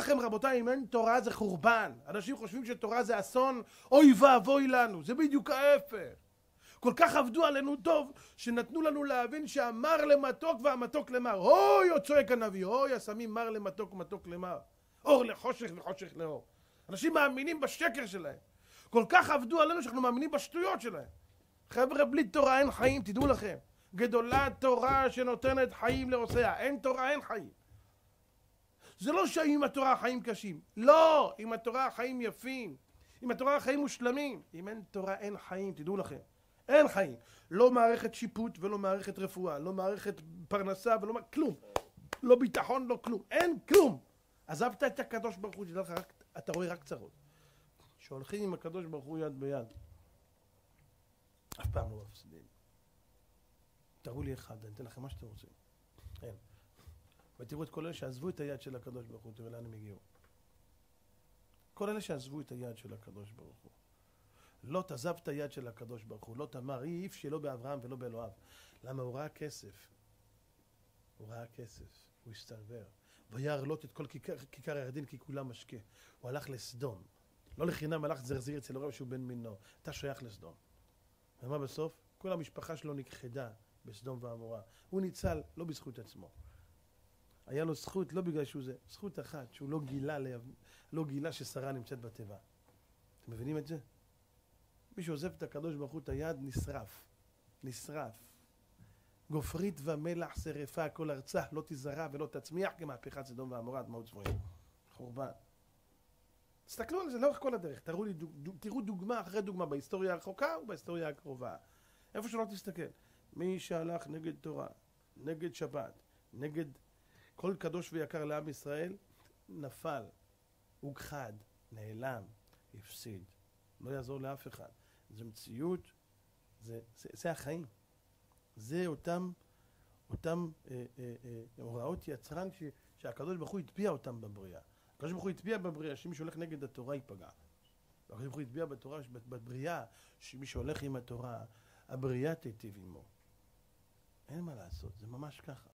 לכם רבותיי, אם אין תורה זה חורבן. אנשים חושבים שתורה זה אסון, אוי ואבוי לנו, זה בדיוק ההפך. כל כך עבדו עלינו טוב, שנתנו לנו להבין שהמר למתוק והמתוק למר. אוי, עוד צועק הנביא, אוי, השמים מר למתוק ומתוק למר. אור לחושך וחושך לאור. אנשים מאמינים בשקר שלהם. כל כך עבדו עלינו שאנחנו מאמינים בשטויות שלהם. חבר'ה, בלי תורה אין חיים, תדעו לכם. גדולה תורה שנותנת חיים לרוצח. אין תורה, אין חיים. זה לא שעם התורה החיים קשים. לא, עם התורה החיים יפים. עם התורה החיים מושלמים. אם אין תורה אין חיים, תדעו לכם. אין חיים. לא מערכת שיפוט ולא מערכת רפואה. לא מערכת פרנסה ולא כלום. לא ביטחון, לא כלום. אין כלום. עזבת את הקדוש ברוך הוא, תדע לך, אתה רואה רק צרות. שהולכים עם הקדוש ברוך הוא יד ביד. אף פעם לא מפסידים. תראו לי אחד, אני אתן לכם מה שאתם רוצים. אין. ותראו את כל אלה שעזבו את היד של הקדוש ברוך הוא, תראו לאן הם הגיעו. כל אלה שעזבו את היד של הקדוש ברוך הוא. לא תעזב את היד של הקדוש ברוך הוא, לא תמר איף שלא באברהם ולא באלוהיו. למה? הוא ראה כסף. הוא ראה כסף, הוא הסתרבר. וירא לוט את כל כיכר הירדן כי כולם משקה. הוא הלך לסדום. לא לחינם הלך זרזיר אצל הוריו שהוא בן מינו. אתה שייך לסדום. ומה בסוף? כל המשפחה שלו נכחדה בסדום ועמורה. הוא ניצל לא בזכות עצמו. היה לו זכות, לא בגלל שהוא זה, זכות אחת, שהוא לא גילה ששרה נמצאת בטבע. אתם מבינים את זה? מי שעוזב את הקדוש ברוך הוא את היד נשרף. נשרף. גופרית ומלח שרפה כל ארצה לא תזרע ולא תצמיח כמהפכת סדום ועמורה עד מות צפויים. חורבן. תסתכלו על זה לאורך כל הדרך. תראו דוגמה אחרי דוגמה בהיסטוריה הרחוקה ובהיסטוריה הקרובה. איפה שלא תסתכל. מי שהלך נגד תורה, נגד שבת, נגד כל קדוש ויקר לעם ישראל, נפל, הוכחד, נעלם, הפסיד. לא יעזור לאף אחד. זה מציאות, זה החיים. זה אותם הוראות יצרן שהקדוש ברוך הוא הטביע אותם בבריאה. הקדוש ברוך הוא הטביע בבריאה שמי שהולך נגד התורה ייפגע. הקדוש ברוך הוא הטביע בבריאה שמי שהולך עם התורה, הבריאה תיטיב עמו. אין מה לעשות, זה ממש ככה.